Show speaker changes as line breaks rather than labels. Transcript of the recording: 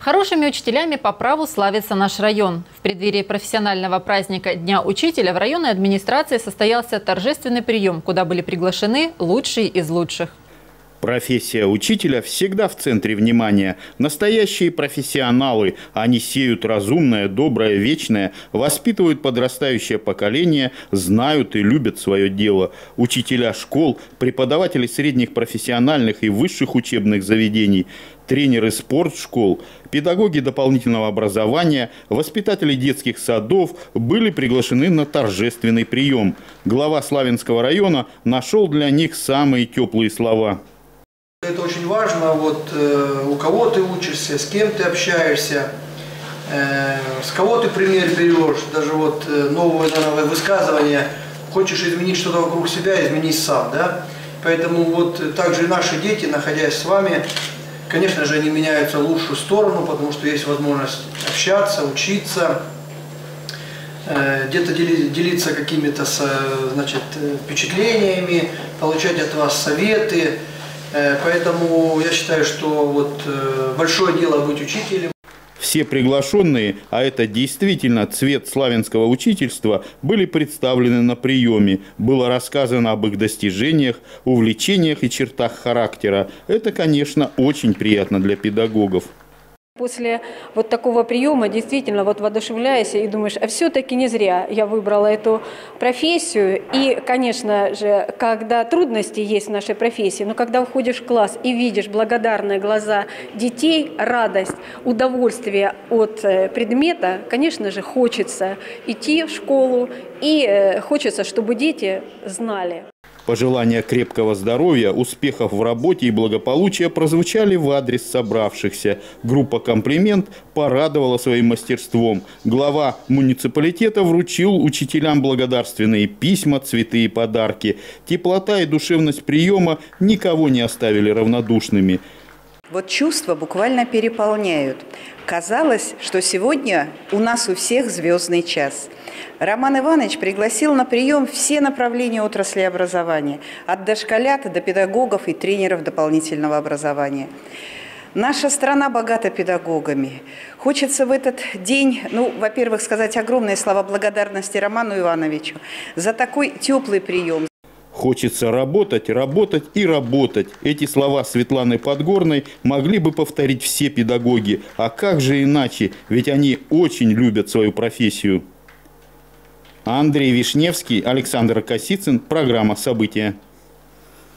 Хорошими учителями по праву славится наш район. В преддверии профессионального праздника Дня учителя в районной администрации состоялся торжественный прием, куда были приглашены лучшие из лучших.
Профессия учителя всегда в центре внимания. Настоящие профессионалы. Они сеют разумное, доброе, вечное, воспитывают подрастающее поколение, знают и любят свое дело. Учителя школ, преподаватели средних профессиональных и высших учебных заведений, тренеры спортшкол, педагоги дополнительного образования, воспитатели детских садов были приглашены на торжественный прием. Глава Славянского района нашел для них самые теплые слова.
Это очень важно, у кого ты учишься, с кем ты общаешься, с кого ты пример берешь. Даже новое высказывание: хочешь изменить что-то вокруг себя, изменись сам. Да? Поэтому также и наши дети, находясь с вами, конечно же, они меняются в лучшую сторону, потому что есть возможность общаться, учиться, где-то делиться какими-то впечатлениями, получать от вас советы. Поэтому я считаю, что большое дело быть учителем.
Все приглашенные, а это действительно цвет славянского учительства, были представлены на приеме. Было рассказано об их достижениях, увлечениях и чертах характера. Это, конечно, очень приятно для педагогов.
После такого приема действительно воодушевляешься и думаешь, а все-таки не зря я выбрала эту профессию. И, конечно же, когда трудности есть в нашей профессии, но когда входишь в класс и видишь благодарные глаза детей, радость, удовольствие от предмета, конечно же, хочется идти в школу и хочется, чтобы дети знали.
Пожелания крепкого здоровья, успехов в работе и благополучия прозвучали в адрес собравшихся. Группа «Комплимент» порадовала своим мастерством. Глава муниципалитета вручил учителям благодарственные письма, цветы и подарки. Теплота и душевность приема никого не оставили равнодушными.
Чувства буквально переполняют. Казалось, что сегодня у нас у всех звездный час. Роман Иванович пригласил на прием все направления отрасли образования, от дошколят до педагогов и тренеров дополнительного образования. Наша страна богата педагогами. Хочется в этот день, во-первых, сказать огромные слова благодарности Роману Ивановичу за такой теплый прием.
Хочется работать, работать и работать. Эти слова Светланы Подгорной могли бы повторить все педагоги. А как же иначе? Ведь они очень любят свою профессию. Андрей Вишневский, Александр Косицын. Программа «События».